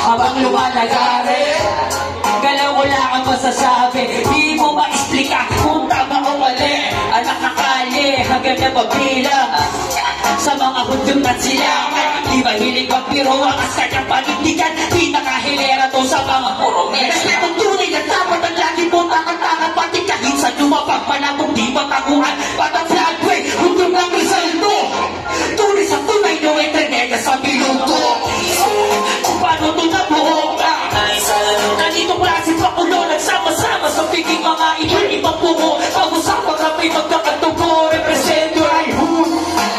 habang lumalagari. Galaw wala kang masasabi, di mo ma-explika kung tama o mali. Anak na kali, hanggang na pagbilang sa mga hudyong at silangan. Di mahilig magpiro ang kanyang panindigan, di nakahilera to sa mga puro meras. Itong tunay na dapat ang lagi mo tangan-tangan, pati kahit sa lumapag panabong di matakuhan. Patang flagway, hudyong lang Rizaldo, tunay sa tunay na entrenega sa minuto. Kung paano ito nabuo, nandito klase pa kulo, nagsama-sama sa piging mga ibang bungo. Pag-usapan kami magkakatubo, represent your hood.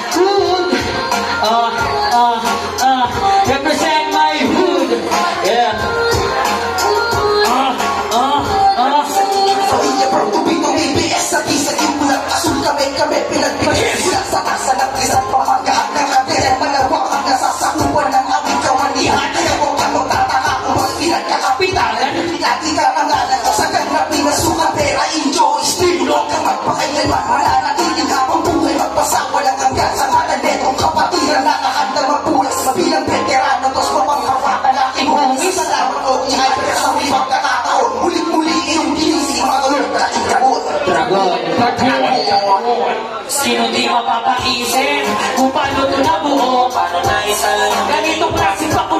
Represent my hood. Yeah. Sa iya bro, tubitong BBS sa kisagin mo lang asul kami pinagbigay sila sa kasa ng isang pamagahan ng kabirin malawak ang nasasakupan ng aming kawanihan. Kaya huwag kang magtataka kung mas pinagkakapitalan. Lagi ka mangalan sa ganap pinasukan pera enjoy still huwag kang magpakailanman mananatiling habang buhay magpasawa lang hanggang sa ngalan netong kapatiran na nakahanda magpulas bilang veterano tos mapanghawakan aking hungis. Salamat o i-hyper sa may pagkakataon muli-muli iyong ginising mga tulog na ikabot. Dragon, sino di mapapaisip kung paano ito nabuo? Paano na isa lang ganitong klase pa